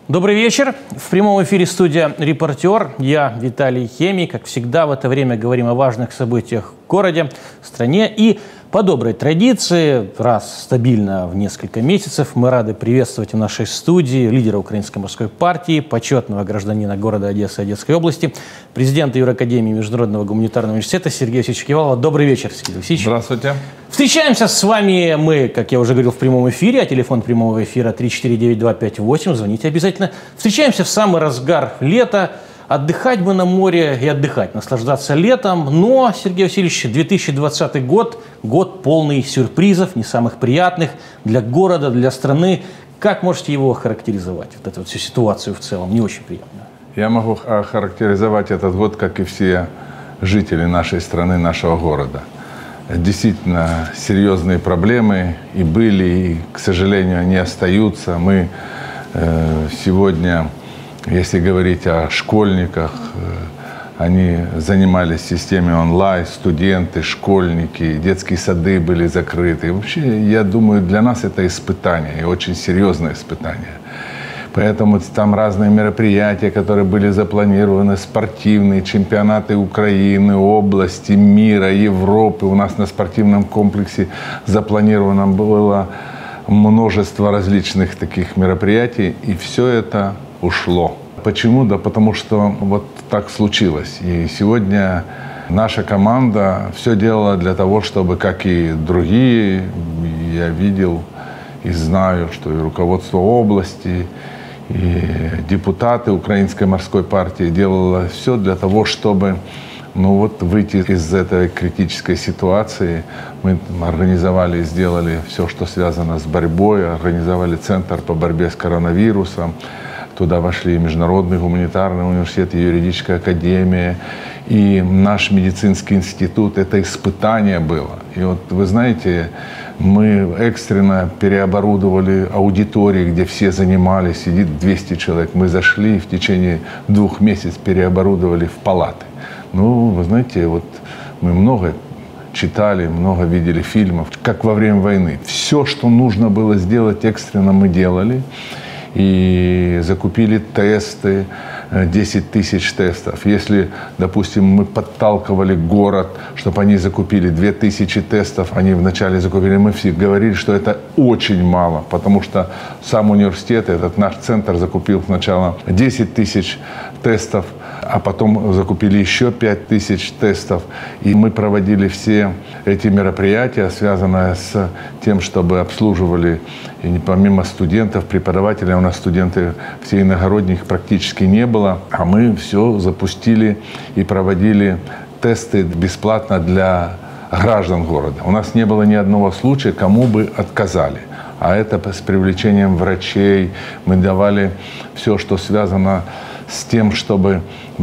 Добрый вечер. В прямом эфире студия «Репортер». Я Виталий Хемий. Как всегда, в это время говорим о важных событиях в городе, в стране. И по доброй традиции, раз стабильно в несколько месяцев, мы рады приветствовать в нашей студии лидера Украинской морской партии, почетного гражданина города Одессы и Одесской области, президента Юракадемии Международного гуманитарного университета Сергея Алексеевича Кивалова. Добрый вечер, Сергей Алексеевич. Здравствуйте. Встречаемся с вами мы, как я уже говорил, в прямом эфире, а телефон прямого эфира 349-258, звоните обязательно. Встречаемся в самый разгар лета. Отдыхать бы на море и отдыхать, наслаждаться летом. Но, Сергей Васильевич, 2020 год, год полный сюрпризов, не самых приятных для города, для страны. Как можете его охарактеризовать, вот эту вот всю ситуацию в целом, не очень приятно? Я могу охарактеризовать этот год, как и все жители нашей страны, нашего города. Действительно, серьезные проблемы и были, и, к сожалению, они остаются. Мы сегодня, если говорить о школьниках, они занимались в системе онлайн, студенты, школьники, детские сады были закрыты. И вообще, я думаю, для нас это испытание, и очень серьезное испытание. Поэтому там разные мероприятия, которые были запланированы, спортивные, чемпионаты Украины, области, мира, Европы. У нас на спортивном комплексе запланировано было множество различных таких мероприятий, и все это ушло. Почему? Да потому что вот так случилось. И сегодня наша команда все делала для того, чтобы, как и другие, я видел и знаю, что и руководство области, и депутаты Украинской морской партии делало все для того, чтобы выйти из этой критической ситуации. Мы организовали и сделали все, что связано с борьбой, организовали центр по борьбе с коронавирусом. Туда вошли и Международный гуманитарный университет, и юридическая академия, и наш медицинский институт. Это испытание было. И вот вы знаете, мы экстренно переоборудовали аудитории, где все занимались, сидит 200 человек. Мы зашли и в течение 2 месяцев переоборудовали в палаты. Вы знаете, вот мы много читали, много видели фильмов, как во время войны. Все, что нужно было сделать экстренно, мы делали. И закупили тесты, 10 тысяч тестов. Если, допустим, мы подталкивали город, чтобы они закупили 2000 тестов, они вначале закупили, мы все говорили, что это очень мало, потому что сам университет, этот наш центр закупил сначала 10 тысяч тестов, а потом закупили еще 5000 тестов. И мы проводили все эти мероприятия, связанные с тем, чтобы обслуживали, и помимо студентов, преподавателей, у нас студенты все иногородних практически не было, а мы все запустили и проводили тесты бесплатно для граждан города. У нас не было ни одного случая, кому бы отказали. А это с привлечением врачей. Мы давали все, что связано с тем, чтобы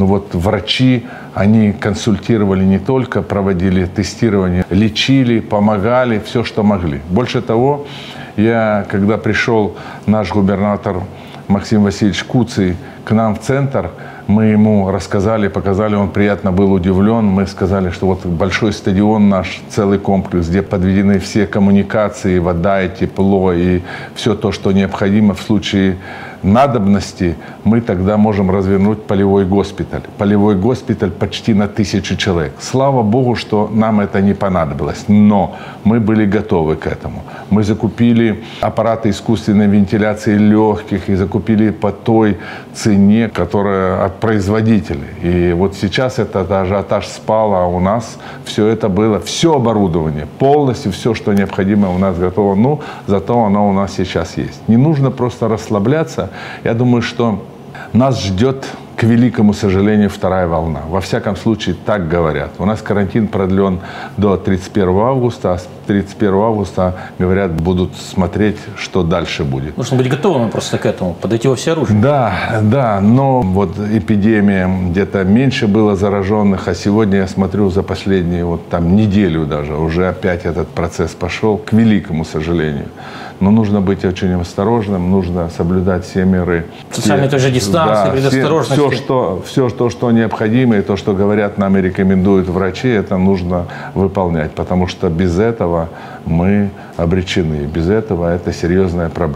врачи, они консультировали не только, проводили тестирование, лечили, помогали, все, что могли. Больше того, когда пришел наш губернатор Максим Васильевич Куцый к нам в центр, мы ему рассказали, показали, он приятно был удивлен. Мы сказали, что вот большой стадион наш, целый комплекс, где подведены все коммуникации, вода и тепло, и все то, что необходимо в случае надобности, мы тогда можем развернуть полевой госпиталь. Полевой госпиталь почти на 1000 человек. Слава Богу, что нам это не понадобилось, но мы были готовы к этому. Мы закупили аппараты искусственной вентиляции легких и закупили по той цене, которая от производителей. И вот сейчас этот ажиотаж спал, а у нас все это было, все оборудование, полностью все, что необходимо, у нас готово. Зато оно у нас сейчас есть. Не нужно просто расслабляться. Я думаю, что нас ждет, к великому сожалению, 2-я волна. Во всяком случае, так говорят. У нас карантин продлен до 31 августа, а с 31 августа, говорят, будут смотреть, что дальше будет. Нужно быть готовым просто к этому, подойти во всеоружие. Да, но вот эпидемия, где-то меньше было зараженных, а сегодня я смотрю за последнюю неделю даже, уже опять этот процесс пошел, к великому сожалению. Но нужно быть очень осторожным, нужно соблюдать все меры. Социальной той же дистанции, предосторожности. Все, что необходимо, и то, что говорят нам и рекомендуют врачи, это нужно выполнять. Потому что без этого мы обречены. Без этого это серьезная проблема.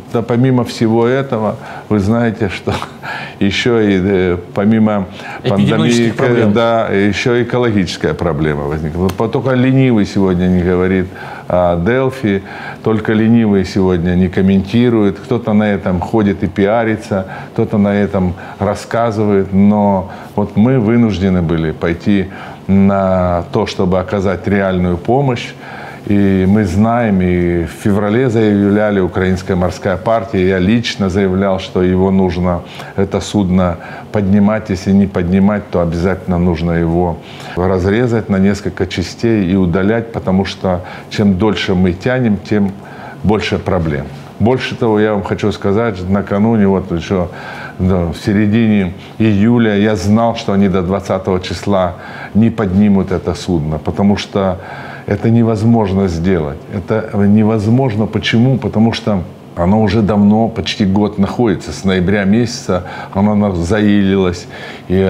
Да, помимо всего этого, вы знаете, что еще и помимо пандемии, да, еще экологическая проблема возникла. Только ленивый сегодня не говорит о Delphi, только ленивый сегодня не комментирует. Кто-то на этом ходит и пиарится, кто-то на этом рассказывает. Но вот мы вынуждены были пойти на то, чтобы оказать реальную помощь. И мы знаем, и в феврале заявляли Украинская морская партия, я лично заявлял, что его нужно, это судно, поднимать. Если не поднимать, то обязательно нужно его разрезать на несколько частей и удалять, потому что чем дольше мы тянем, тем больше проблем. Больше того, я вам хочу сказать, накануне, вот еще в середине июля, я знал, что они до 20 числа не поднимут это судно, потому что это невозможно сделать. Это невозможно. Почему? Потому что оно уже давно, почти год находится. С ноября месяца оно заилилось. И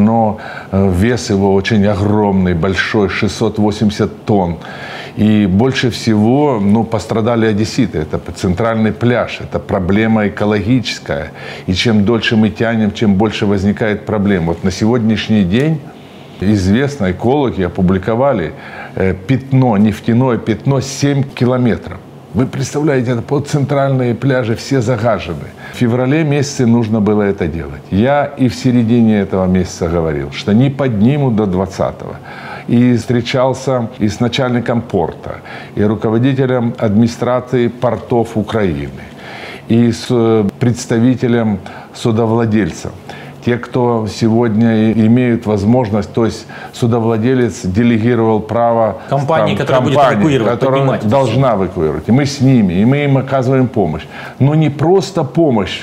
вес его очень огромный, большой, 680 тонн. И больше всего пострадали одесситы. Это центральный пляж, это проблема экологическая. И чем дольше мы тянем, тем больше возникает проблем. Вот на сегодняшний день известно, экологи опубликовали пятно, нефтяное пятно 7 километров. Вы представляете, это под центральные пляжи все загажены. В феврале месяце нужно было это делать. Я и в середине этого месяца говорил, что не поднимут до 20-го. И встречался и с начальником порта, и руководителем администрации портов Украины, и с представителем судовладельцев. Те, кто сегодня имеют возможность, то есть судовладелец делегировал право компании, которая будет эвакуировать, которая должна эвакуировать. И мы с ними, и мы им оказываем помощь. Но не просто помощь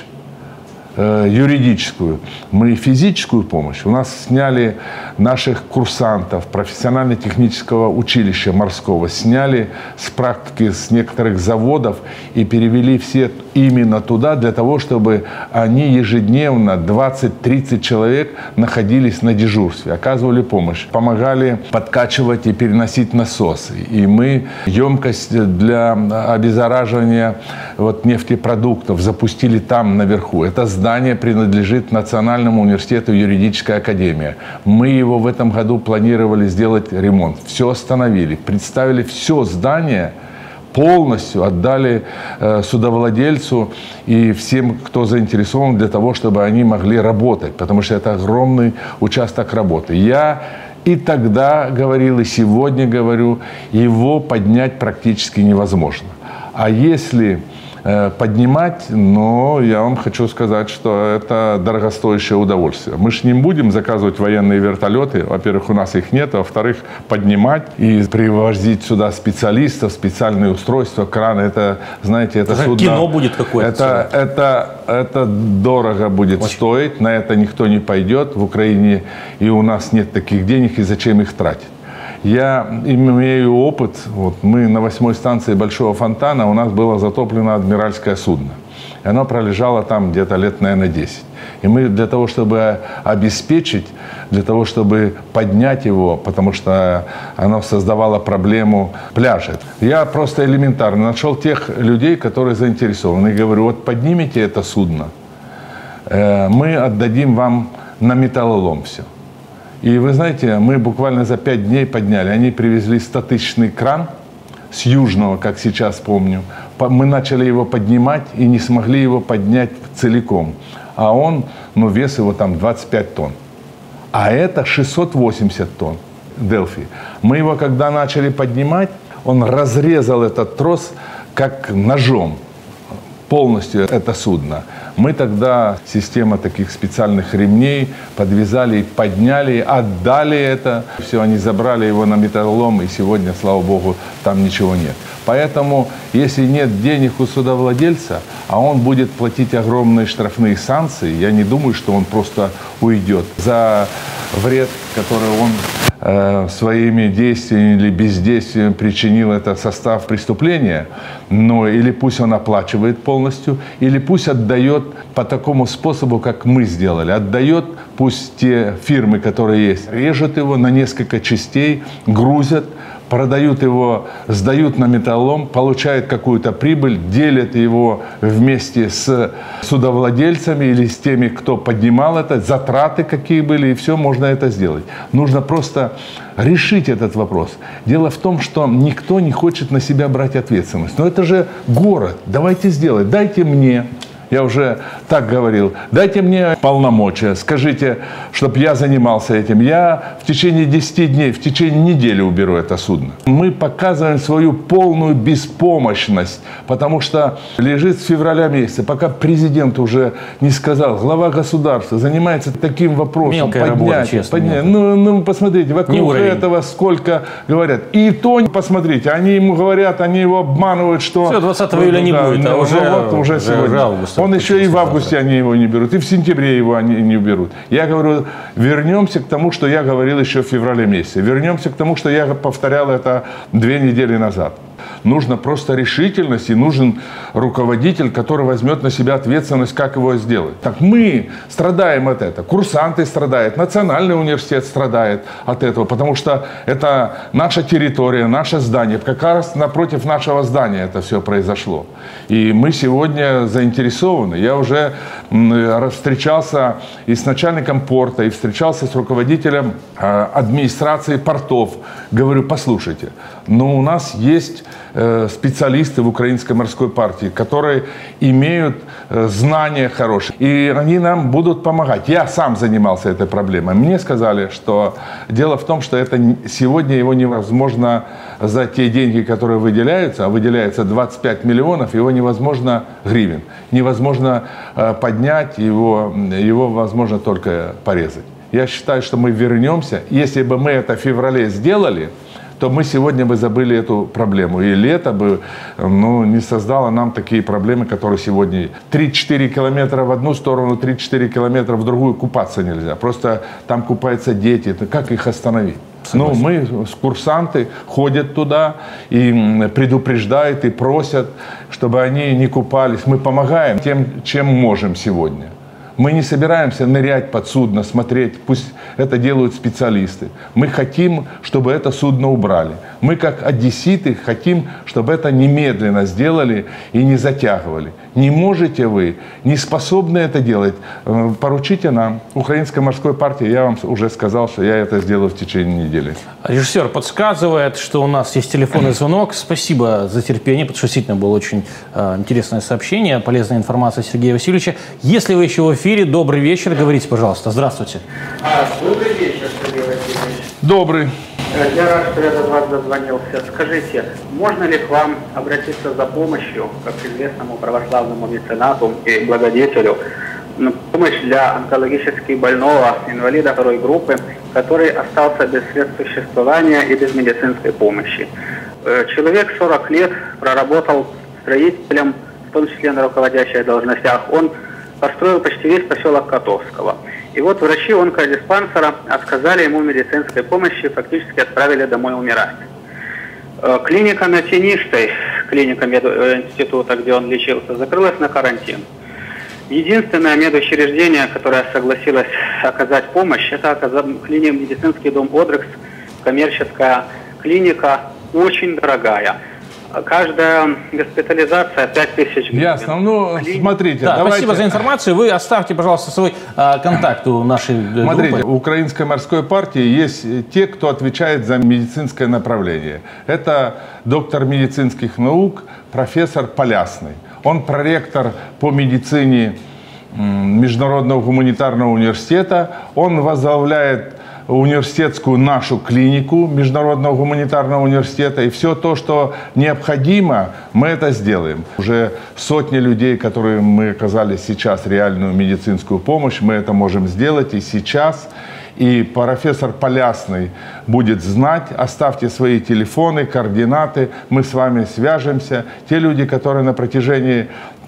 юридическую, мы и физическую помощь. У нас сняли наших курсантов профессионально-технического училища морского, сняли с практики с некоторых заводов и перевели все именно туда, для того, чтобы они ежедневно, 20-30 человек, находились на дежурстве, оказывали помощь, помогали подкачивать и переносить насосы. И мы емкость для обеззараживания нефтепродуктов запустили там наверху. Это здание принадлежит Национальному университету юридическая академия. Мы его в этом году планировали сделать ремонт. Все остановили, представили все здание, полностью отдали судовладельцу и всем, кто заинтересован, для того, чтобы они могли работать, потому что это огромный участок работы. Я и тогда говорил, и сегодня говорю, его поднять практически невозможно. А если поднимать, но я вам хочу сказать, что это дорогостоящее удовольствие. Мы же не будем заказывать военные вертолеты. Во-первых, у нас их нет. Во-вторых, поднимать и привозить сюда специалистов, специальные устройства, краны. Это, знаете, это судно... Кино будет какое-то. Это дорого будет стоить. На это никто не пойдет. В Украине и у нас нет таких денег, и зачем их тратить? Я имею опыт. Мы на 8-й станции Большого фонтана, у нас было затоплено адмиральское судно. И оно пролежало там где-то лет, наверное, 10. И мы для того, чтобы обеспечить, для того, чтобы поднять его, потому что оно создавало проблему пляжа. Я просто элементарно нашел тех людей, которые заинтересованы. И говорю, вот поднимите это судно, мы отдадим вам на металлолом все. И вы знаете, мы буквально за 5 дней подняли. Они привезли 100-тысячный кран с Южного, как сейчас помню. Мы начали его поднимать и не смогли его поднять целиком. А он, вес его там 25 тонн. А это 680 тонн Delphi. Мы его, когда начали поднимать, он разрезал этот трос как ножом. Полностью это судно. Мы тогда, система таких специальных ремней, подвязали и подняли, отдали это. Все, они забрали его на металлолом, и сегодня, слава богу, там ничего нет. Поэтому, если нет денег у судовладельца, а он будет платить огромные штрафные санкции, я не думаю, что он просто уйдет за вред, который он своими действиями или бездействием причинил это состав преступления, но или пусть он оплачивает полностью, или пусть отдает по такому способу, как мы сделали, отдает пусть те фирмы, которые есть, режут его на несколько частей, грузят, продают его, сдают на металлолом, получают какую-то прибыль, делят его вместе с судовладельцами или с теми, кто поднимал это, затраты какие были, и все, можно это сделать. Нужно просто решить этот вопрос. Дело в том, что никто не хочет на себя брать ответственность. Но это же город, давайте сделать, дайте мне. Я уже так говорил. Дайте мне полномочия. Скажите, чтобы я занимался этим. Я в течение 10 дней, в течение недели уберу это судно. Мы показываем свою полную беспомощность, потому что лежит с февраля месяца, пока президент уже не сказал, глава государства занимается таким вопросом. Мелкая работа, честно. Ну, посмотрите, вокруг этого сколько говорят. И то, посмотрите, они ему говорят, они его обманывают, что... Все, 20 июля не будет, а уже сегодня. Он еще и в августе они его не берут, и в сентябре его они не берут. Я говорю, вернемся к тому, что я говорил еще в феврале месяце. Вернемся к тому, что я повторял это 2 недели назад. Нужна просто решительность и нужен руководитель, который возьмет на себя ответственность, как его сделать. Так мы страдаем от этого. Курсанты страдают, Национальный университет страдает от этого, потому что это наша территория, наше здание. Как раз напротив нашего здания это все произошло. И мы сегодня заинтересованы. Я уже встречался и с начальником порта, и встречался с руководителем администрации портов. Говорю, послушайте, но у нас есть специалисты в Украинской морской партии, которые имеют знания хорошие. И они нам будут помогать. Я сам занимался этой проблемой. Мне сказали, что дело в том, что это сегодня его невозможно за те деньги, которые выделяются, а выделяется 25 миллионов, его невозможно гривен. Невозможно поднять, его возможно только порезать. Я считаю, что мы вернемся. Если бы мы это в феврале сделали, то мы сегодня бы забыли эту проблему. И лето бы не создало нам такие проблемы, которые сегодня. 3-4 километра в одну сторону, 3-4 километра в другую купаться нельзя. Просто там купаются дети. Как их остановить? Ну, мы, курсанты, ходят туда и предупреждают, и просят, чтобы они не купались. Мы помогаем тем, чем можем сегодня. Мы не собираемся нырять под судно, смотреть, пусть это делают специалисты. Мы хотим, чтобы это судно убрали. Мы, как одесситы, хотим, чтобы это немедленно сделали и не затягивали. Не можете вы, не способны это делать, поручите нам. Украинской морской партии, я вам уже сказал, что я это сделаю в течение недели. Режиссер подсказывает, что у нас есть телефонный звонок. Спасибо за терпение, потому что действительно было очень интересное сообщение, полезная информация Сергея Васильевича. Если вы еще в эфире, добрый вечер, говорите, пожалуйста. Здравствуйте. Добрый вечер, Сергей Васильевич. Добрый. Я рад, что я до вас дозвонился. Скажите, можно ли к вам обратиться за помощью, как к известному православному меценату и благодетелю, помощь для онкологически больного инвалида второй группы, который остался без средств существования и без медицинской помощи? Человек 40 лет проработал строителем, в том числе на руководящих должностях. Он построил почти весь поселок Котовского. И вот врачи онкодиспансера отказали ему медицинской помощи, фактически отправили домой умирать. Клиника на Тенистой, клиника мединститута, где он лечился, закрылась на карантин. Единственное медучреждение, которое согласилось оказать помощь, это медицинский дом «Одрекс», коммерческая клиника, очень дорогая. Каждая госпитализация 5000 гривен. Ясно. Ну, смотрите, да, давайте... Спасибо за информацию. Вы оставьте, пожалуйста, свой контакт у нашей Смотрите, группы. у Украинской морской партии есть те, кто отвечает за медицинское направление. Это доктор медицинских наук, профессор Полясный. Он проректор по медицине Международного гуманитарного университета. Он возглавляет университетскую нашу клинику Международного гуманитарного университета. И все то, что необходимо, мы это сделаем. Уже сотни людей, которым мы оказали сейчас реальную медицинскую помощь, мы это можем сделать и сейчас. И профессор Полясный будет знать. Оставьте свои телефоны, координаты, мы с вами свяжемся. Те люди, которые на протяжении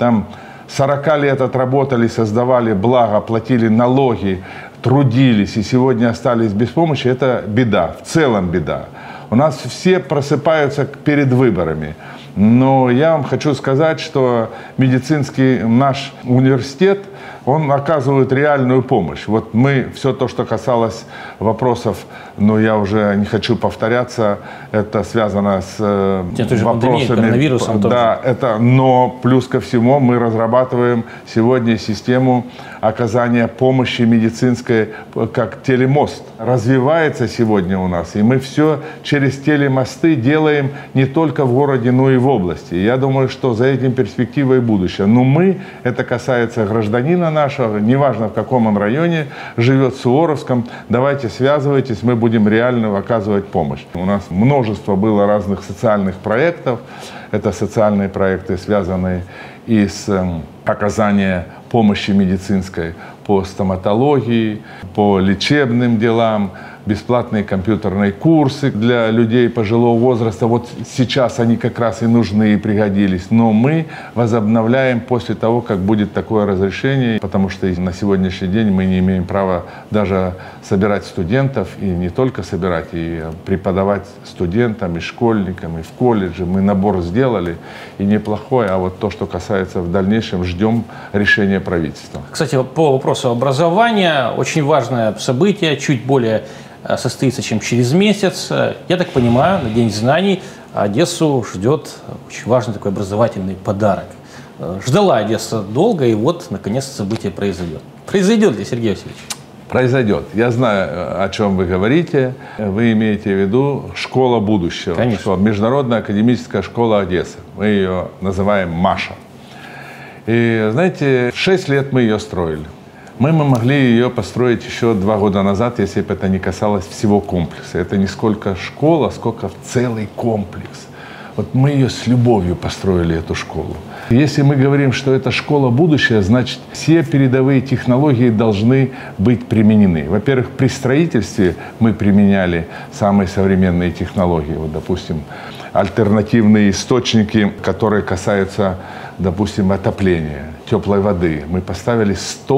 40 лет отработали, создавали благо, платили налоги, трудились и сегодня остались без помощи, это беда, в целом беда. У нас все просыпаются перед выборами. Но я вам хочу сказать, что медицинский наш университет он оказывает реальную помощь. Вот мы, все то, что касалось вопросов, но я уже не хочу повторяться, это связано с вопросами. Коронавирусом да, это, но плюс ко всему мы разрабатываем сегодня систему оказания помощи медицинской как телемост. Развивается сегодня у нас, и мы все через телемосты делаем не только в городе, но и в области. Я думаю, что за этим перспектива и будущее. Но мы, это касается гражданина нашего, неважно в каком он районе живет, в Суворовском, давайте связывайтесь, мы будем реально оказывать помощь. У нас множество было разных социальных проектов. Это социальные проекты, связанные и с оказанием помощи медицинской по стоматологии, по лечебным делам, бесплатные компьютерные курсы для людей пожилого возраста. Вот сейчас они как раз и нужны, и пригодились. Но мы возобновляем после того, как будет такое разрешение, потому что на сегодняшний день мы не имеем права даже собирать студентов, и не только собирать, и преподавать студентам, и школьникам, и в колледже. Мы набор сделали, и неплохой, а вот то, что касается в дальнейшем, ждем решения правительства. Кстати, по вопросу образования, очень важное событие, чуть более состоится, чем через месяц. Я так понимаю, на День знаний Одессу ждет очень важный такой образовательный подарок. Ждала Одесса долго, и вот, наконец, событие произойдет. Произойдет ли, Сергей Васильевич? Произойдет. Я знаю, о чем вы говорите. Вы имеете в виду школа будущего. Конечно. Международная академическая школа Одессы. Мы ее называем МАША. И, знаете, 6 лет мы ее строили. Мы могли ее построить еще 2 года назад, если бы это не касалось всего комплекса. Это не сколько школа, сколько целый комплекс. Вот мы ее с любовью построили, эту школу. Если мы говорим, что это школа будущего, значит, все передовые технологии должны быть применены. Во-первых, при строительстве мы применяли самые современные технологии. Вот, допустим, альтернативные источники, которые касаются, допустим, отопления, теплой воды. Мы поставили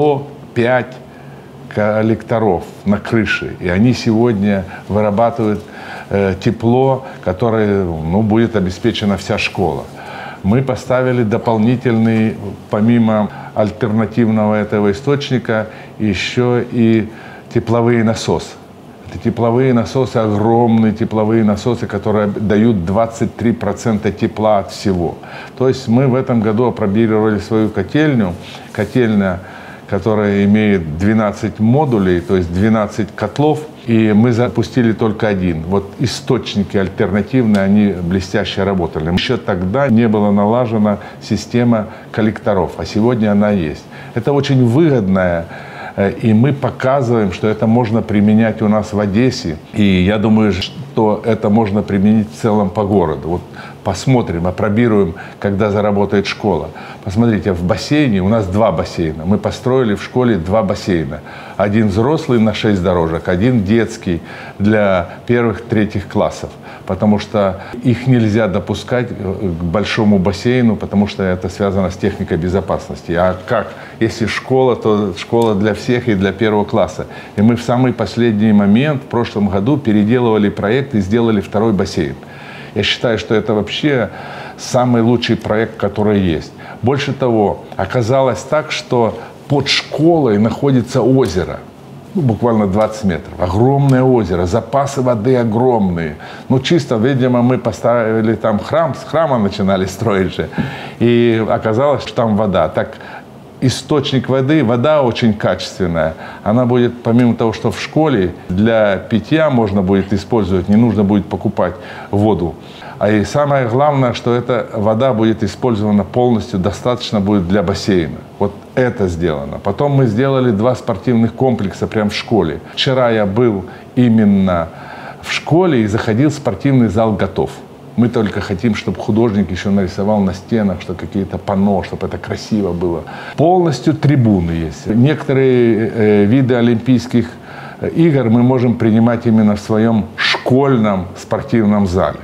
105 коллекторов на крыше, и они сегодня вырабатывают тепло, которое будет обеспечена вся школа. Мы поставили дополнительный, помимо альтернативного этого источника, еще и тепловые насосы. Это тепловые насосы, огромные тепловые насосы, которые дают 23% тепла от всего. То есть мы в этом году опробировали свою котельню. Котельня, которая имеет 12 модулей, то есть 12 котлов, и мы запустили только один. Вот источники альтернативные, они блестяще работали. Еще тогда не была налажена система коллекторов, а сегодня она есть. Это очень выгодная, и мы показываем, что это можно применять у нас в Одессе. И я думаю, что это можно применить в целом по городу. Вот посмотрим, опробируем, когда заработает школа. Посмотрите, в бассейне, у нас 2 бассейна. Мы построили в школе 2 бассейна. Один взрослый на 6 дорожек, один детский для 1-3 классов. Потому что их нельзя допускать к большому бассейну, потому что это связано с техникой безопасности. А как? Если школа, то школа для всех и для 1 класса. И мы в самый последний момент в прошлом году переделывали проект и сделали 2-й бассейн. Я считаю, что это вообще самый лучший проект, который есть. Больше того, оказалось так, что под школой находится озеро. Буквально 20 метров. Огромное озеро, запасы воды огромные. Чисто, видимо, мы поставили там храм, с храма начинали строить же. И оказалось, что там вода. Так, источник воды, вода очень качественная. Она будет, помимо того, что в школе для питья можно будет использовать, не нужно будет покупать воду. А и самое главное, что эта вода будет использована полностью, достаточно будет для бассейна. Вот это сделано. Потом мы сделали 2 спортивных комплекса прямо в школе. Вчера я был именно в школе и заходил, спортивный зал готов. Мы только хотим, чтобы художник еще нарисовал на стенах, что какие-то панно, чтобы это красиво было. Полностью трибуны есть. Некоторые виды олимпийских игр мы можем принимать именно в своем школьном спортивном зале.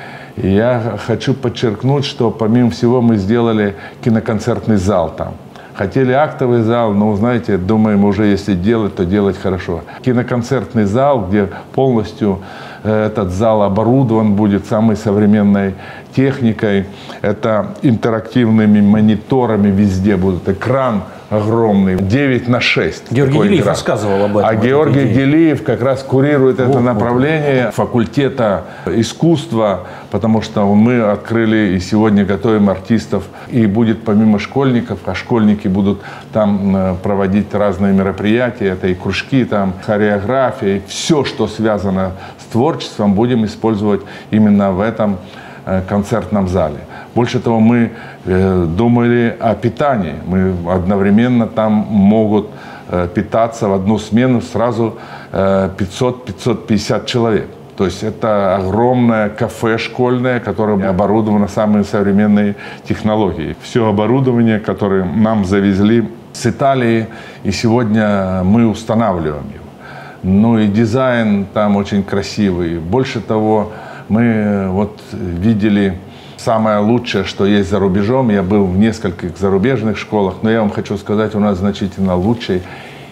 И я хочу подчеркнуть, что помимо всего мы сделали киноконцертный зал там. Хотели актовый зал, но, знаете, думаем, уже если делать, то делать хорошо. Киноконцертный зал, где полностью этот зал оборудован будет самой современной техникой. Это интерактивными мониторами везде будут. Экран огромный, 9/6. Георгий Гелиев рассказывал об этом. А Георгий Гелиев как раз курирует это направление факультета искусства, потому что мы открыли и сегодня готовим артистов. И будет помимо школьников, а школьники будут там проводить разные мероприятия, это и кружки, там хореография, и все, что связано с творчеством, будем использовать именно в этом концертном зале. Больше того, мы думали о питании. Мы одновременно там могут питаться в одну смену сразу 500-550 человек. То есть это огромное кафе школьное, которое оборудовано самыми современными технологиями. Все оборудование, которое нам завезли с Италии, и сегодня мы устанавливаем его. Ну и дизайн там очень красивый. Больше того, мы вот видели самое лучшее, что есть за рубежом. Я был в нескольких зарубежных школах, но я вам хочу сказать, у нас значительно лучше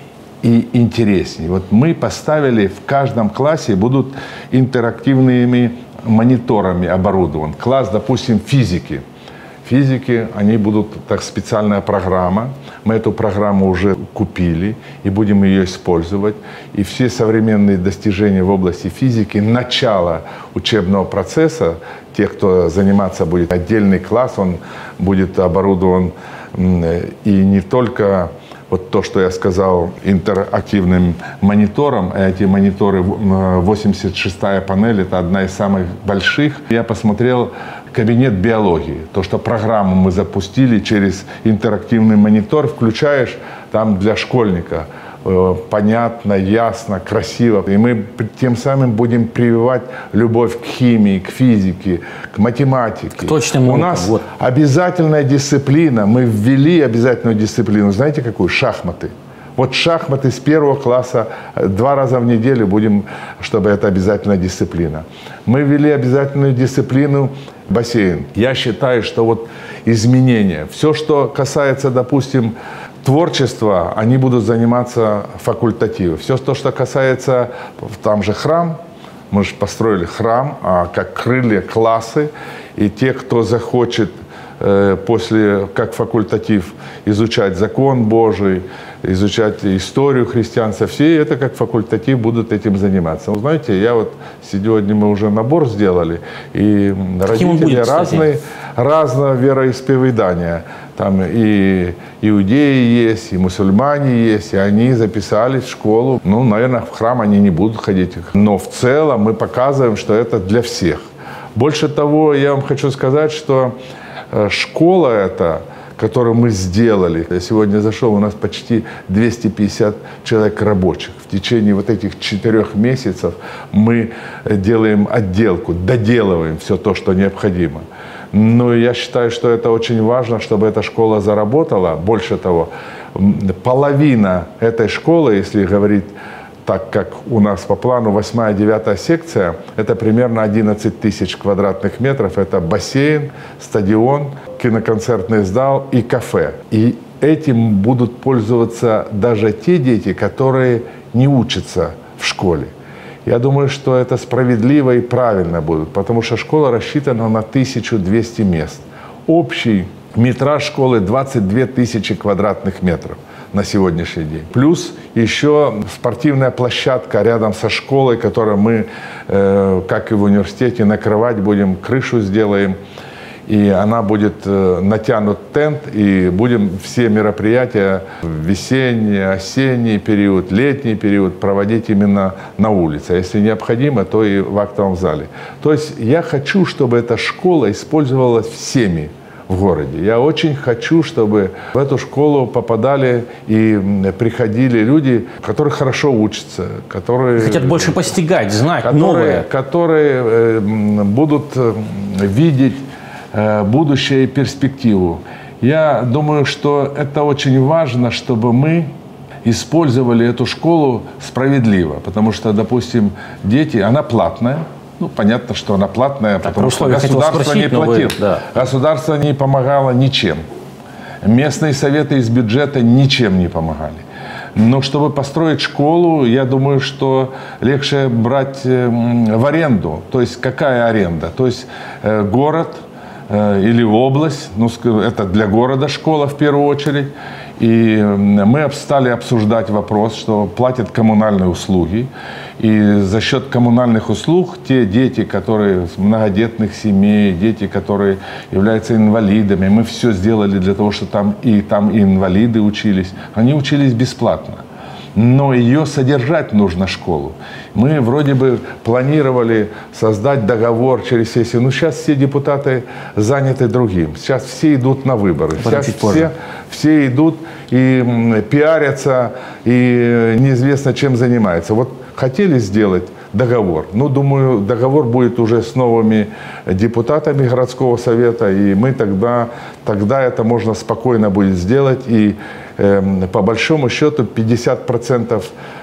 и интереснее. Вот мы поставили, в каждом классе будут интерактивными мониторами оборудован. Класс, допустим, физики. Физики, они будут, так, специальная программа. Мы эту программу уже купили и будем ее использовать. И все современные достижения в области физики, начало учебного процесса, те, кто заниматься будет, отдельный класс, он будет оборудован и не только вот то, что я сказал, интерактивным монитором. Эти мониторы, 86-я панель, это одна из самых больших. Я посмотрел кабинет биологии. То, что программу мы запустили через интерактивный монитор, включаешь там для школьника. Понятно, ясно, красиво. И мы тем самым будем прививать любовь к химии, к физике, к математике. К точным наукам. У нас обязательная дисциплина. Мы ввели обязательную дисциплину. Знаете какую? Шахматы. Вот шахматы с 1 класса 2 раза в неделю будем, чтобы это обязательная дисциплина. Мы ввели обязательную дисциплину бассейн. Я считаю, что вот изменения, все, что касается, допустим, творчества, они будут заниматься факультативом. Все то, что касается, там же храм, мы же построили храм, как крылья, классы, и те, кто захочет после, как факультатив, изучать закон Божий, изучать историю христианства, все это как факультатив будут этим заниматься. Вы знаете, я вот сегодня мы уже набор сделали, и родители разного вероисповедания. Там и иудеи есть, и мусульмане есть, и они записались в школу. Ну, наверное, в храм они не будут ходить. Но в целом мы показываем, что это для всех. Больше того, я вам хочу сказать, что школа эта, которую мы сделали, я сегодня зашел, у нас почти 250 человек рабочих. В течение вот этих 4 месяцев мы делаем отделку, доделываем все то, что необходимо. Но я считаю, что это очень важно, чтобы эта школа заработала. Больше того, половина этой школы, если говорить так, как у нас по плану 8-я, 9-я секция, это примерно 11 тысяч квадратных метров. Это бассейн, стадион, киноконцертный зал и кафе. И этим будут пользоваться даже те дети, которые не учатся в школе. Я думаю, что это справедливо и правильно будет, потому что школа рассчитана на 1200 мест. Общий метраж школы 22 тысячи квадратных метров на сегодняшний день. Плюс еще спортивная площадка рядом со школой, которую мы, как и в университете, накрывать будем, крышу сделаем. И она будет натянут тент, и будем все мероприятия весенний, осенний период, летний период проводить именно на улице. А если необходимо, то и в актовом зале. То есть я хочу, чтобы эта школа использовалась всеми в городе. Я очень хочу, чтобы в эту школу попадали и приходили люди, которые хорошо учатся, которые хотят больше постигать, знать новое. Которые будут видеть будущее и перспективу. Я думаю, что это очень важно, чтобы мы использовали эту школу справедливо. Потому что, допустим, дети, она платная. Ну, понятно, что она платная, потому что государство не платило. Да. Государство не помогало ничем. Местные советы из бюджета ничем не помогали. Но чтобы построить школу, я думаю, что легче брать в аренду. То есть какая аренда? То есть город или область, ну, это для города школа в первую очередь, И мы стали обсуждать вопрос, что платят коммунальные услуги. И за счет коммунальных услуг те дети, которые из многодетных семей, дети, которые являются инвалидами, мы все сделали для того, чтобы там и инвалиды учились, они учились бесплатно. Но ее содержать нужно, школу. Мы вроде бы планировали создать договор через сессию. Но сейчас все депутаты заняты другим. Сейчас все идут на выборы. Сейчас все идут и пиарятся, и неизвестно, чем занимаются. Вот хотели сделать договор. Ну, думаю, договор будет уже с новыми депутатами городского совета, и мы тогда это можно спокойно будет сделать. И по большому счету 50%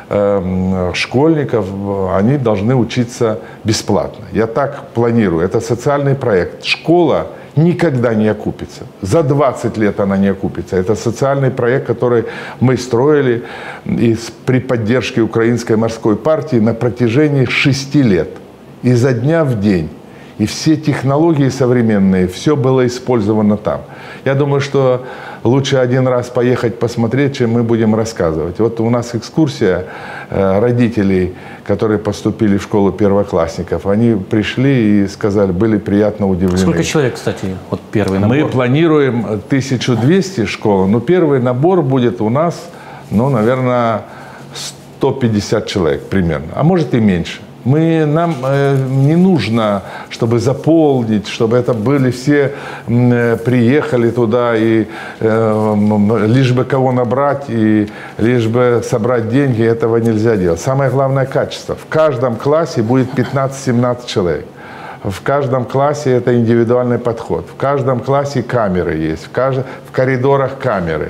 школьников, они должны учиться бесплатно. Я так планирую. Это социальный проект. Школа никогда не окупится. За 20 лет она не окупится. Это социальный проект, который мы строили при поддержке Украинской морской партии на протяжении 6 лет. Изо дня в день. И все технологии современные, все было использовано там. Я думаю, что лучше один раз поехать посмотреть, чем мы будем рассказывать. Вот у нас экскурсия родителей, которые поступили в школу первоклассников. Они пришли и сказали, были приятно удивлены. Сколько человек, кстати, вот первый набор? Мы планируем 1200 школ, но первый набор будет у нас, ну, наверное, 150 человек примерно, а может и меньше. Нам не нужно, чтобы заполнить, чтобы это были все, приехали туда, и лишь бы кого набрать, и лишь бы собрать деньги, этого нельзя делать. Самое главное – качество. В каждом классе будет 15-17 человек. В каждом классе это индивидуальный подход. В каждом классе камеры есть, в коридорах камеры.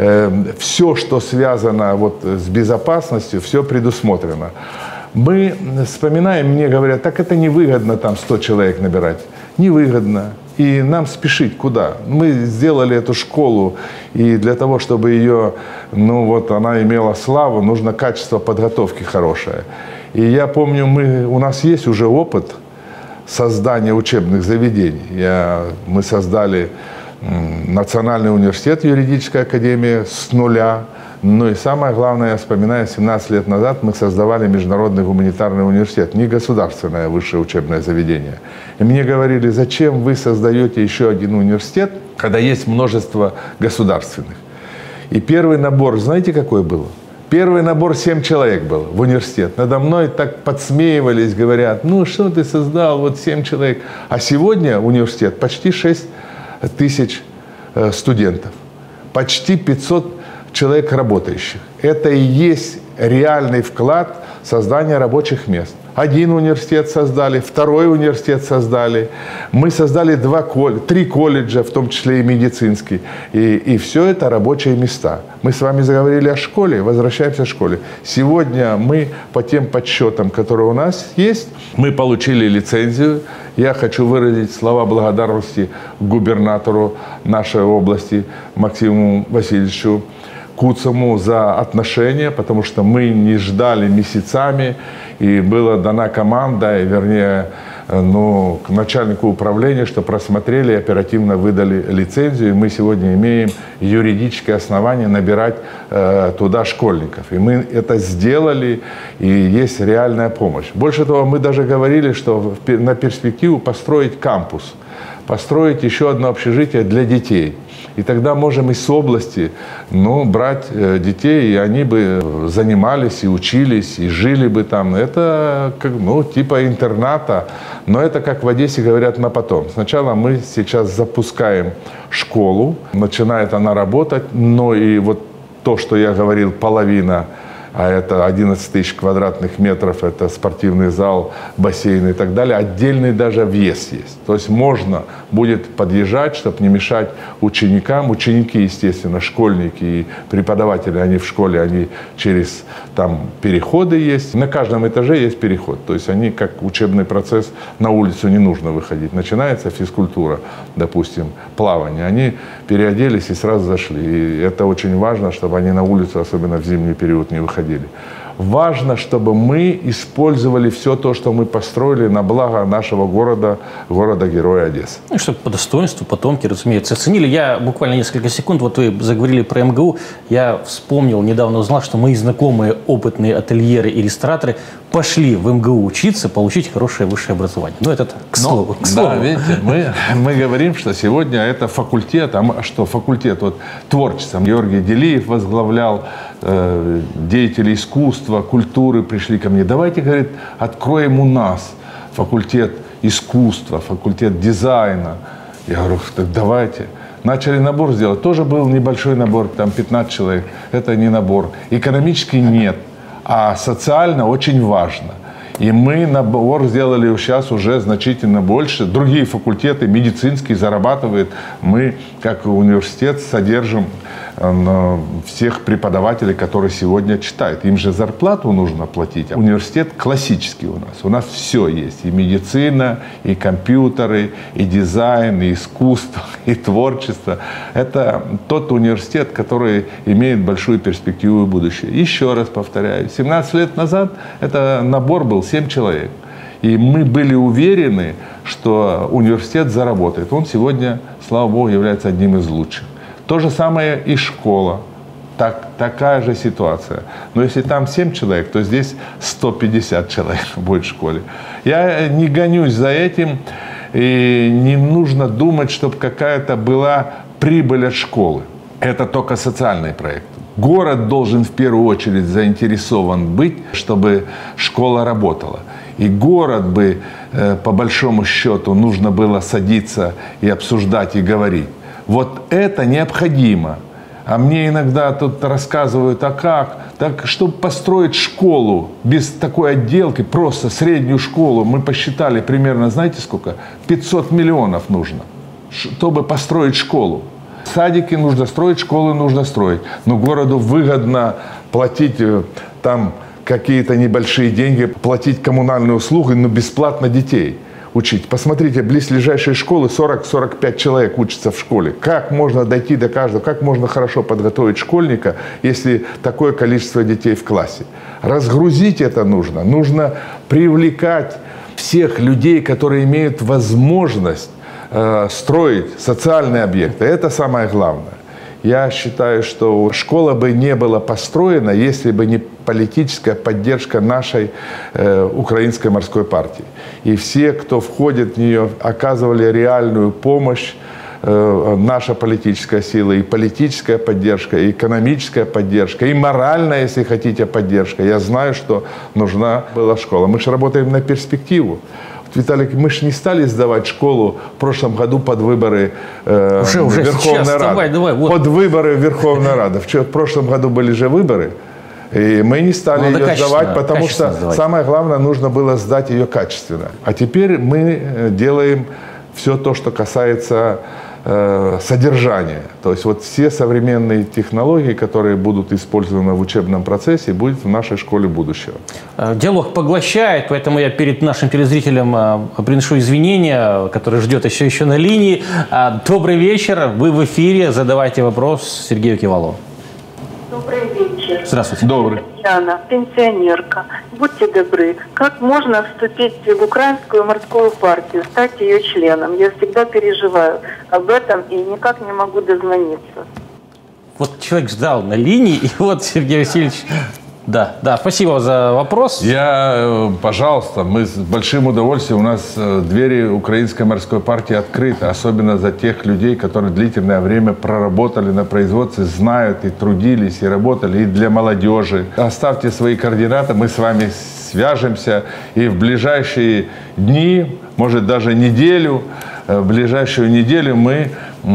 Все, что связано вот с безопасностью, все предусмотрено. Мы вспоминаем, мне говорят, так это невыгодно там 100 человек набирать. Невыгодно. И нам спешить куда? Мы сделали эту школу, и для того, чтобы ее, ну вот она имела славу, нужно качество подготовки хорошее. И я помню, у нас есть уже опыт создания учебных заведений. Мы создали Национальный университет, юридическая академия с нуля. Ну и самое главное, я вспоминаю, 17 лет назад мы создавали Международный гуманитарный университет, не государственное высшее учебное заведение. И мне говорили, зачем вы создаете еще один университет, когда есть множество государственных. И первый набор, знаете, какой был? Первый набор 7 человек был в университет. Надо мной так подсмеивались, говорят, ну что ты создал, вот 7 человек. А сегодня университет почти 6 тысяч студентов, почти 500 человек работающих. Это и есть реальный вклад в создание рабочих мест. Один университет создали, второй университет создали. Мы создали 3 колледжа, в том числе и медицинский. И все это рабочие места. Мы с вами заговорили о школе, возвращаемся к школе. Сегодня мы по тем подсчетам, которые у нас есть, мы получили лицензию. Я хочу выразить слова благодарности губернатору нашей области Максиму Васильевичу Куцему за отношения, потому что мы не ждали месяцами, и была дана команда, вернее, к начальнику управления, что просмотрели и оперативно выдали лицензию, и мы сегодня имеем юридическое основание набирать туда школьников. И мы это сделали, и есть реальная помощь. Больше того, мы даже говорили, что на перспективу построить кампус, построить еще одно общежитие для детей. И тогда можем из области брать детей, и они бы занимались, и учились, и жили бы там. Это типа интерната, но это, как в Одессе говорят, на потом. Сначала мы сейчас запускаем школу, начинает она работать, но и вот то, что я говорил, половина, а это 11 тысяч квадратных метров, это спортивный зал, бассейн и так далее, отдельный даже въезд есть. То есть можно будет подъезжать, чтобы не мешать ученикам. Ученики, естественно, школьники и преподаватели, они в школе, они через там переходы есть. На каждом этаже есть переход. То есть они, как учебный процесс, на улицу не нужно выходить. Начинается физкультура, допустим, плавание. Они переоделись и сразу зашли. И это очень важно, чтобы они на улицу, особенно в зимний период, не выходили. важно, чтобы мы использовали все то, что мы построили на благо нашего города-героя Одессы. Ну, и чтобы по достоинству потомки, разумеется, оценили. Я буквально несколько секунд, вот вы заговорили про МГУ, я вспомнил, недавно узнал, что мои знакомые опытные ательеры и иллюстраторы пошли в МГУ учиться, получить хорошее высшее образование. Ну, это к слову. Да, видите, мы говорим, что сегодня это факультет, а что факультет вот, творчества. Георгий Делиев возглавлял, деятели искусства, культуры пришли ко мне. Давайте, говорит, откроем у нас факультет искусства, факультет дизайна. Я говорю, так давайте. Начали набор сделать. Тоже был небольшой набор, там 15 человек. Это не набор. Экономически нет, а социально очень важно. И мы набор сделали сейчас уже значительно больше. Другие факультеты, медицинские, зарабатывают. Мы, как университет, содержим всех преподавателей, которые сегодня читают. Им же зарплату нужно платить. Университет классический у нас. У нас все есть. И медицина, и компьютеры, и дизайн, и искусство, и творчество. Это тот университет, который имеет большую перспективу и будущее. Еще раз повторяю. 17 лет назад это набор был 7 человек. И мы были уверены, что университет заработает. Он сегодня, слава богу, является одним из лучших. То же самое и школа. Такая же ситуация. Но если там 7 человек, то здесь 150 человек будет в школе. Я не гонюсь за этим. И не нужно думать, чтобы какая-то была прибыль от школы. Это только социальный проект. Город должен в первую очередь заинтересован быть, чтобы школа работала. И город бы, по большому счету, нужно было садиться и обсуждать, и говорить. Вот это необходимо. А мне иногда тут рассказывают, а как? Так, чтобы построить школу без такой отделки, просто среднюю школу, мы посчитали примерно, знаете сколько? 500 миллионов нужно, чтобы построить школу. Садики нужно строить, школы нужно строить. Но городу выгодно платить там какие-то небольшие деньги, платить коммунальные услуги, но бесплатно детей учить. Посмотрите, близлежащие школы 40-45 человек учатся в школе. Как можно дойти до каждого, как можно хорошо подготовить школьника, если такое количество детей в классе? Разгрузить это нужно. Нужно привлекать всех людей, которые имеют возможность строить социальные объекты. Это самое главное. Я считаю, что школа бы не была построена, если бы не политическая поддержка нашей украинской морской партии. И все, кто входит в нее, оказывали реальную помощь. Наша политическая сила, и политическая поддержка, и экономическая поддержка, и моральная, если хотите, поддержка. Я знаю, что нужна была школа. Мы же работаем на перспективу. Виталий, мы же не стали сдавать школу в прошлом году под выборы Верховной Рады. Давай, вот. Под выборы Верховной Рады. В прошлом году были же выборы. И мы не стали ее сдавать, потому что самое главное, нужно было сдать ее качественно. А теперь мы делаем все то, что касается содержания. То есть вот все современные технологии, которые будут использованы в учебном процессе, будут в нашей школе будущего. Диалог поглощает, поэтому я перед нашим телезрителям приношу извинения, которые ждет еще на линии. Добрый вечер, вы в эфире, задавайте вопрос Сергею Кивалову. Добрый вечер. Здравствуйте. Добрый. Татьяна, пенсионерка. Будьте добры, как можно вступить в Украинскую морскую партию, стать ее членом? Я всегда переживаю об этом и никак не могу дозвониться. Вот человек ждал на линии, и вот Сергей Васильевич... Да, спасибо за вопрос. Пожалуйста, мы с большим удовольствием, у нас двери Украинской морской партии открыты, особенно за тех людей, которые длительное время проработали на производстве, знают и трудились, и работали, и для молодежи. Оставьте свои координаты, мы с вами свяжемся, и в ближайшие дни, может даже неделю, в ближайшую неделю мы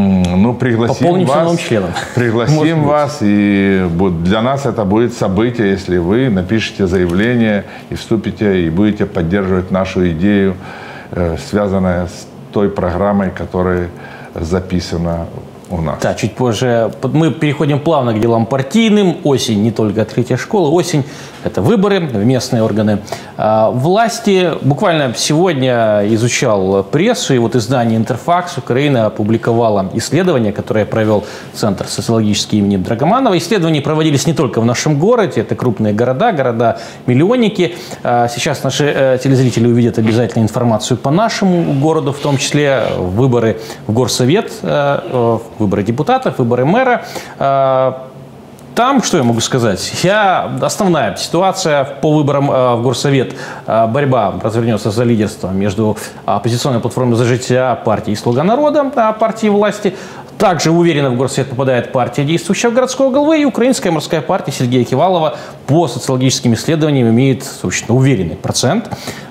пригласим вас, и для нас это будет событие, если вы напишите заявление и вступите, и будете поддерживать нашу идею, связанную с той программой, которая записана у нас. Да, чуть позже. Мы переходим плавно к делам партийным. Осень не только открытие школы. Осень – это выборы в местные органы власти. Буквально сегодня изучал прессу, и вот издание «Интерфакс» Украина опубликовало исследование, которое провел Центр социологический имени Драгоманова. Исследования проводились не только в нашем городе, это крупные города-миллионники. Сейчас наши телезрители увидят обязательно информацию по нашему городу, в том числе выборы в Горсовет, выборы депутатов, выборы мэра. Там, что я могу сказать, основная ситуация по выборам в Горсовет. Борьба развернется за лидерство между оппозиционной платформой «За життя» партией «Слуга народа», партией власти. Также уверенно в Горсовет попадает партия действующего городского главы, и Украинская морская партия Сергея Кивалова по социологическим исследованиям имеет, собственно, уверенный процент.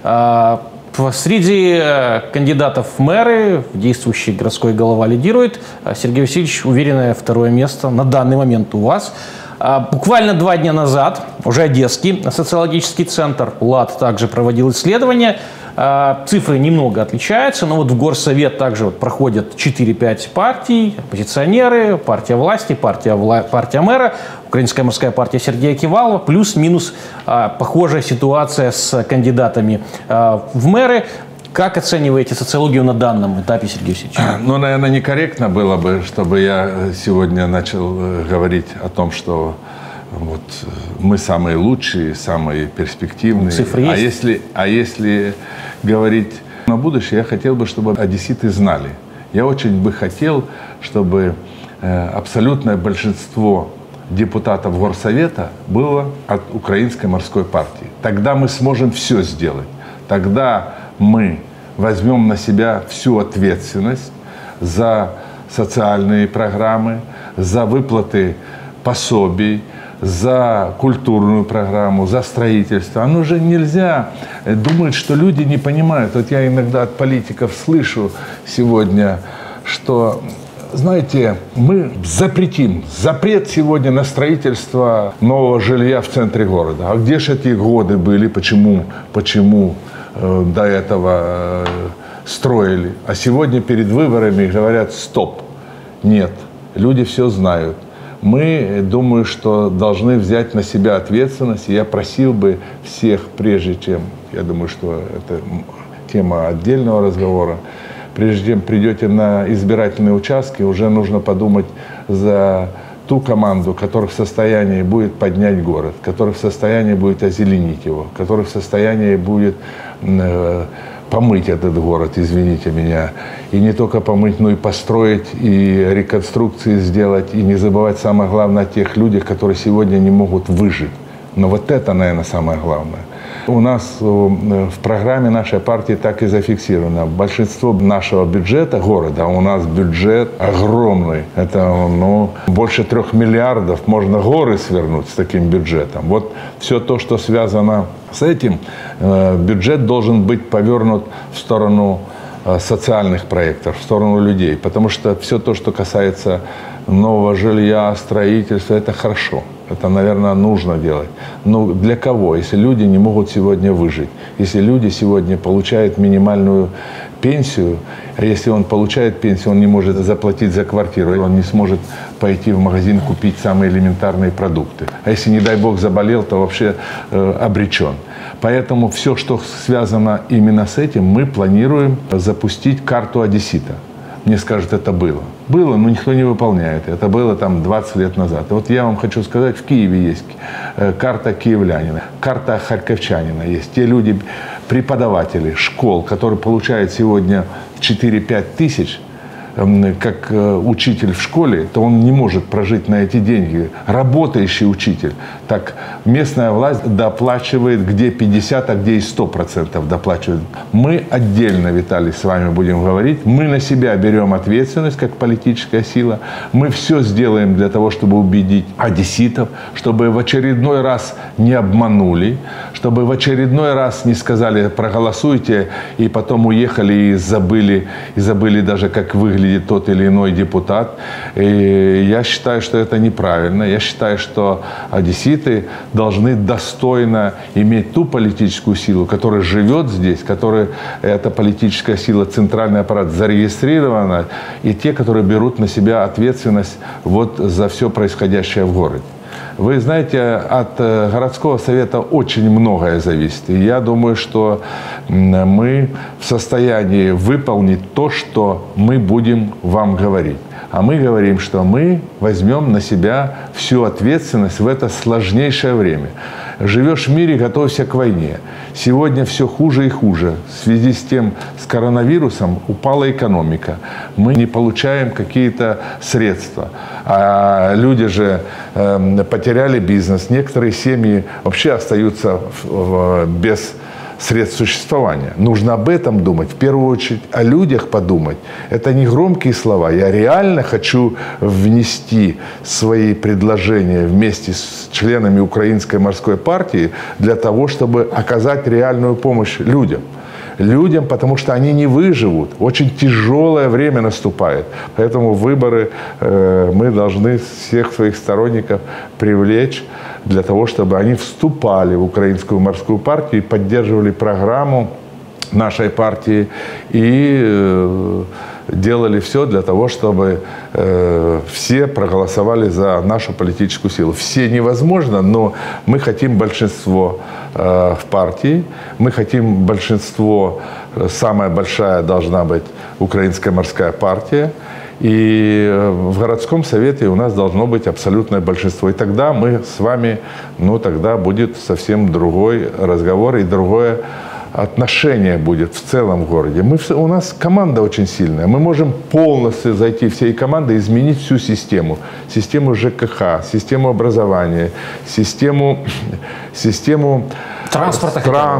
Среди кандидатов в мэры действующий городской голова лидирует. Сергей Васильевич, уверенное второе место на данный момент у вас. Буквально 2 дня назад уже Одесский социологический центр ЛАД также проводил исследование. Цифры немного отличаются, но вот в Горсовет также проходят 4-5 партий, оппозиционеры, партия власти, партия мэра, Украинская морская партия Сергея Кивалова, плюс-минус похожая ситуация с кандидатами в мэры. Как оцениваете социологию на данном этапе, Сергей Васильевич? Ну, наверное, некорректно было бы, чтобы я сегодня начал говорить о том, что вот мы самые лучшие, самые перспективные. Цифры есть? А если говорить на будущее, я хотел бы, чтобы одесситы знали. Я очень бы хотел, чтобы абсолютное большинство депутатов Горсовета было от Украинской морской партии. Тогда мы сможем все сделать. Тогда мы возьмем на себя всю ответственность за социальные программы, за выплаты пособий, за культурную программу, за строительство. Оно же нельзя думать, что люди не понимают. Вот я иногда от политиков слышу сегодня, что, знаете, мы запретим. Запрет сегодня на строительство нового жилья в центре города. А где же эти годы были? Почему до этого строили? А сегодня перед выборами говорят: стоп. Нет, люди все знают. Мы, думаю, что должны взять на себя ответственность. И я просил бы всех, прежде чем, я думаю, что это тема отдельного разговора, прежде чем придете на избирательные участки, уже нужно подумать за ту команду, которая в состоянии будет поднять город, которая в состоянии будет озеленить его, которая в состоянии будет помыть этот город, извините меня. И не только помыть, но и построить, и реконструкции сделать. И не забывать, самое главное, о тех людях, которые сегодня не могут выжить. Но вот это, наверное, самое главное. У нас в программе нашей партии так и зафиксировано. Большинство нашего бюджета города, а у нас бюджет огромный. Это больше 3 миллиардов. Можно горы свернуть с таким бюджетом. Вот все то, что связано с этим, бюджет должен быть повернут в сторону социальных проектов, в сторону людей. Потому что все то, что касается нового жилья, строительства, это хорошо. Это, наверное, нужно делать. Но для кого? Если люди не могут сегодня выжить, если люди сегодня получают минимальную пенсию, а если он получает пенсию, он не может заплатить за квартиру, он не сможет пойти в магазин купить самые элементарные продукты. А если, не дай бог, заболел, то вообще обречен. Поэтому все, что связано именно с этим, мы планируем запустить карту одессита. Мне скажут, это было. Было, но никто не выполняет. Это было там 20 лет назад. И вот я вам хочу сказать, в Киеве есть карта киевлянина, карта харьковчанина есть. Те люди, преподаватели школ, которые получают сегодня 4-5 тысяч, как учитель в школе, то он не может прожить на эти деньги. Работающий учитель. Так местная власть доплачивает где 50, а где и 100% доплачивает. Мы отдельно, Виталий, с вами будем говорить. Мы на себя берем ответственность как политическая сила. Мы все сделаем для того, чтобы убедить одесситов, чтобы в очередной раз не обманули, чтобы в очередной раз не сказали: проголосуйте, и потом уехали и забыли даже, как выглядит выглядит тот или иной депутат. И я считаю, что это неправильно. Я считаю, что одесситы должны достойно иметь ту политическую силу, которая живет здесь, которая эта политическая сила, центральный аппарат зарегистрирована, и те, которые берут на себя ответственность вот за все происходящее в городе. Вы знаете, от городского совета очень многое зависит. И я думаю, что мы в состоянии выполнить то, что мы будем вам говорить. А мы говорим, что мы возьмем на себя всю ответственность в это сложнейшее время. Живешь в мире, готовься к войне. Сегодня все хуже и хуже. В связи с тем, с коронавирусом упала экономика. Мы не получаем какие-то средства. А люди же потеряли бизнес. Некоторые семьи вообще остаются без средств существования. Нужно об этом думать. В первую очередь о людях подумать. Это не громкие слова. Я реально хочу внести свои предложения вместе с членами Украинской морской партии для того, чтобы оказать реальную помощь людям. Людям, потому что они не выживут. Очень тяжелое время наступает. Поэтому выборы мы должны всех своих сторонников привлечь для того, чтобы они вступали в Украинскую морскую партию и поддерживали программу нашей партии и делали все для того, чтобы все проголосовали за нашу политическую силу. Все невозможно, но мы хотим большинство в партии, мы хотим большинство, самая большая должна быть Украинская морская партия. И в городском совете у нас должно быть абсолютное большинство. И тогда мы с вами, тогда будет совсем другой разговор и другое отношение будет в целом в городе. У нас команда очень сильная. Мы можем полностью зайти всей командой и изменить всю систему. Систему ЖКХ, систему образования, систему транспорта,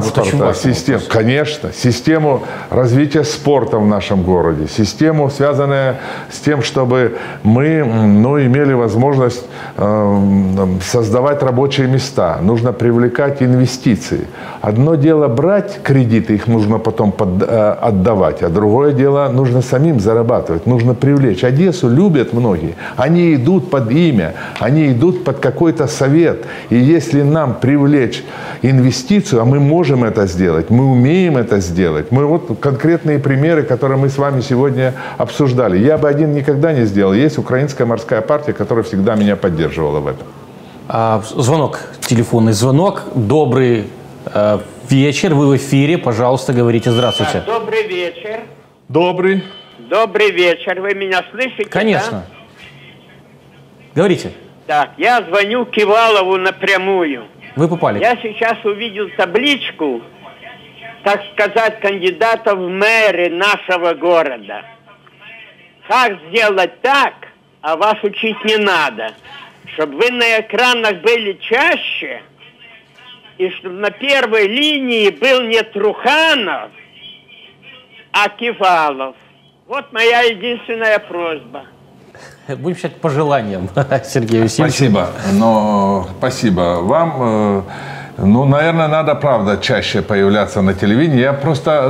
конечно, систему развития спорта в нашем городе, систему, связанную с тем, чтобы мы имели возможность создавать рабочие места. Нужно привлекать инвестиции. Одно дело брать кредиты, их нужно потом отдавать, а другое дело нужно самим зарабатывать, нужно привлечь. Одессу любят многие. Они идут под имя, они идут под какой-то совет. И если нам привлечь инвестицию, а мы можем это сделать, мы умеем это сделать. Мы вот конкретные примеры, которые мы с вами сегодня обсуждали. Я бы один никогда не сделал. Есть Украинская морская партия, которая всегда меня поддерживала в этом. Звонок, телефонный звонок. Добрый вечер, вы в эфире, пожалуйста, говорите. Здравствуйте. Добрый вечер. Добрый. Добрый вечер. Вы меня слышите? Конечно. Да? Говорите. Так, я звоню Кивалову напрямую. Вы попали. Я сейчас увидел табличку, так сказать, кандидатов в мэры нашего города. Как сделать так, а вас учить не надо, чтобы вы на экранах были чаще, и чтобы на первой линии был не Труханов, а Кивалов. Вот моя единственная просьба. Будем считать пожеланием, Сергей Васильевич. Спасибо. Спасибо вам. Наверное, надо, правда, чаще появляться на телевидении. Я просто,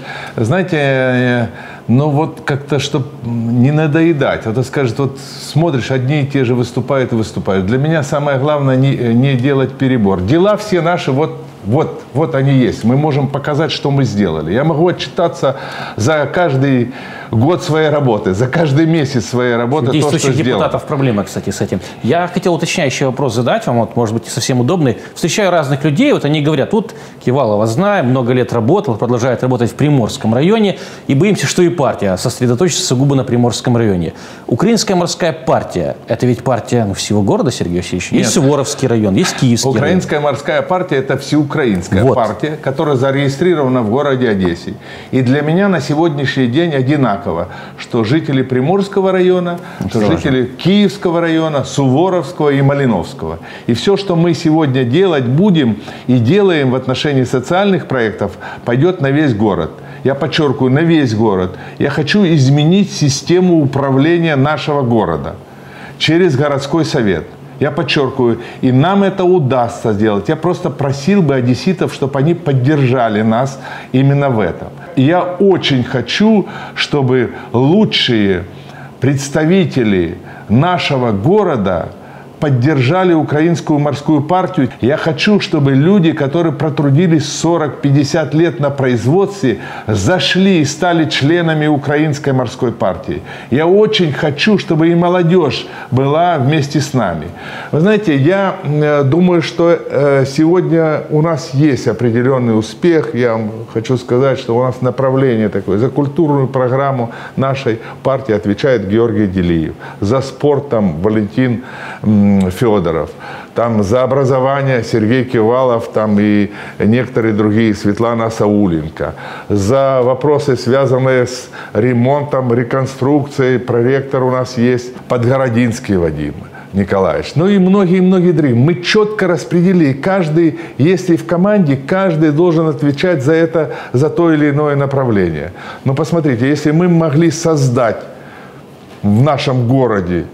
знаете, как-то, чтобы не надоедать. Вот скажет, смотришь, одни и те же выступают и выступают. Для меня самое главное не делать перебор. Дела все наши, вот они есть. Мы можем показать, что мы сделали. Я могу отчитаться за каждый год своей работы, за каждый месяц своей работы. Действующих депутатов проблема, кстати, с этим. Я хотел уточняющий вопрос задать вам, может быть, не совсем удобный. Встречаю разных людей, они говорят, Кивалова знаем, много лет работал, продолжает работать в Приморском районе, и боимся, что и партия сосредоточится сугубо на Приморском районе. Украинская морская партия, это ведь партия всего города, Сергей Васильевич? Нет. Есть Суворовский район, есть Киевский район. Украинская морская партия – это всеукраинская партия, которая зарегистрирована в городе Одессе. И для меня на сегодняшний день одинаково, что жители Приморского района, жители Киевского района, Суворовского и Малиновского. И все, что мы сегодня делать будем и делаем в отношении социальных проектов, пойдет на весь город. Я подчеркиваю, на весь город. Я хочу изменить систему управления нашего города через городской совет. Я подчеркиваю, и нам это удастся сделать. Я просто просил бы одесситов, чтобы они поддержали нас именно в этом. я очень хочу, чтобы лучшие представители нашего города поддержали Украинскую морскую партию. Я хочу, чтобы люди, которые протрудились 40-50 лет на производстве, зашли и стали членами Украинской морской партии. Я очень хочу, чтобы и молодежь была вместе с нами. Вы знаете, я думаю, что сегодня у нас есть определенный успех. Я вам хочу сказать, что у нас направление такое. За культурную программу нашей партии отвечает Георгий Делиев. За спорт там Валентин Федоров, там за образование Сергей Кивалов, там и некоторые другие, Светлана Сауленко, за вопросы, связанные с ремонтом, реконструкцией, проректор у нас есть Подгородинский Вадим Николаевич, ну и многие-многие другие. Мы четко распределили, каждый, если в команде, каждый должен отвечать за это, за то или иное направление. Но посмотрите, если мы могли создать в нашем городе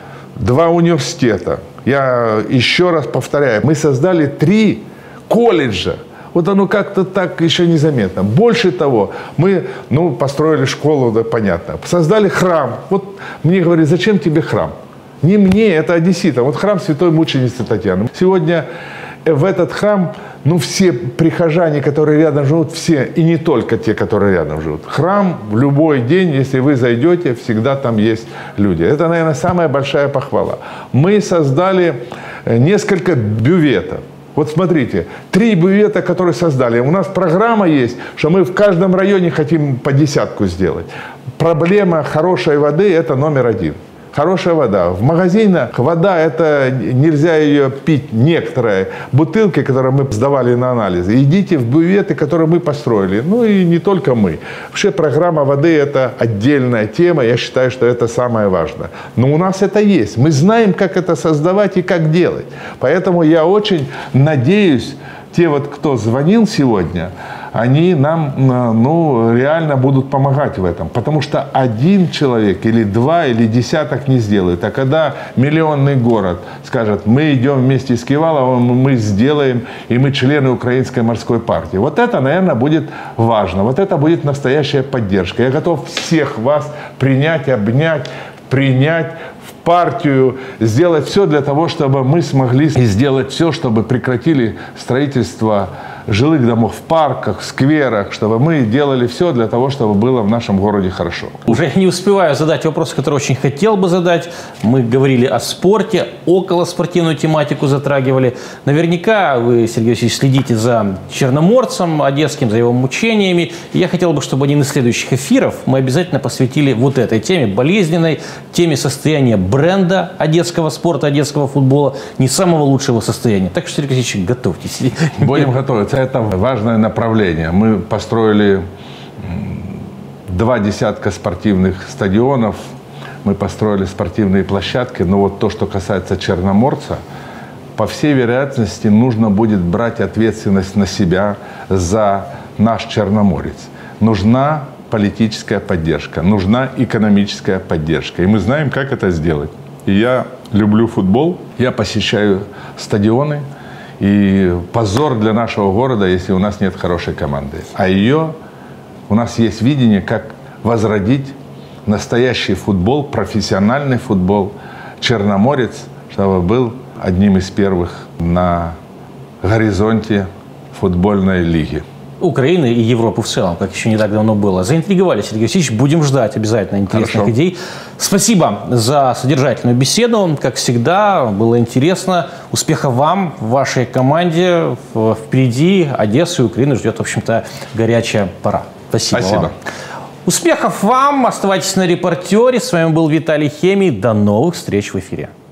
2 университета. Я еще раз повторяю, мы создали 3 колледжа. Вот оно как-то так еще незаметно. Больше того, мы построили школу, да, понятно. Создали храм. Вот мне говорят, зачем тебе храм? Не мне, это одесситам. Вот храм Святой Мученицы Татьяны. Сегодня в этот храм, все прихожане, которые рядом живут, все, и не только те, которые рядом живут. Храм в любой день, если вы зайдете, всегда там есть люди. Это, наверное, самая большая похвала. Мы создали несколько бюветов. Вот смотрите, 3 бювета, которые создали. У нас программа есть, что мы в каждом районе хотим по 10 сделать. Проблема хорошей воды – это номер 1. Хорошая вода. В магазинах вода, это нельзя ее пить, некоторые бутылки, которые мы сдавали на анализы. Идите в бюветы, которые мы построили. Ну и не только мы. Вообще программа воды – это отдельная тема. Я считаю, что это самое важное. Но у нас это есть. Мы знаем, как это создавать и как делать. Поэтому я очень надеюсь, те кто звонил сегодня, они нам реально будут помогать в этом. Потому что 1 человек или 2 или десяток не сделает. А когда миллионный город скажет, мы идем вместе с Киваловым, мы сделаем, и мы члены Украинской морской партии. Вот это, наверное, будет важно. Вот это будет настоящая поддержка. Я готов всех вас принять, обнять, принять в партию, сделать все для того, чтобы мы смогли сделать все, чтобы прекратили строительство жилых домов в парках, в скверах, чтобы мы делали все для того, чтобы было в нашем городе хорошо. Уже не успеваю задать вопрос, который очень хотел бы задать. Мы говорили о спорте, околоспортивную тематику затрагивали. Наверняка вы, Сергей Васильевич, следите за Черноморцем одесским, за его мучениями. И я хотел бы, чтобы один из следующих эфиров мы обязательно посвятили вот этой теме, болезненной, теме состояния бренда одесского спорта, одесского футбола, не самого лучшего состояния. Так что, Сергей Васильевич, готовьтесь. Будем готовиться. Это важное направление. Мы построили 2 десятка спортивных стадионов, мы построили спортивные площадки. Но вот то, что касается Черноморца, по всей вероятности, нужно будет брать ответственность на себя за наш Черноморец. Нужна политическая поддержка, нужна экономическая поддержка. И мы знаем, как это сделать. И я люблю футбол, я посещаю стадионы. И позор для нашего города, если у нас нет хорошей команды. А у нас есть видение, как возродить настоящий футбол, профессиональный футбол, Черноморец, чтобы был одним из первых на горизонте футбольной лиги. Украины и Европы в целом, как еще не так давно было. Заинтриговали, Сергей Васильевич. Будем ждать обязательно интересных идей. Спасибо за содержательную беседу. Как всегда, было интересно. Успехов вам, вашей команде. Впереди Одессу и Украину ждет, в общем-то, горячая пора. Спасибо. Вам. Успехов вам. Оставайтесь на «Репортере». С вами был Виталий Хемий. До новых встреч в эфире.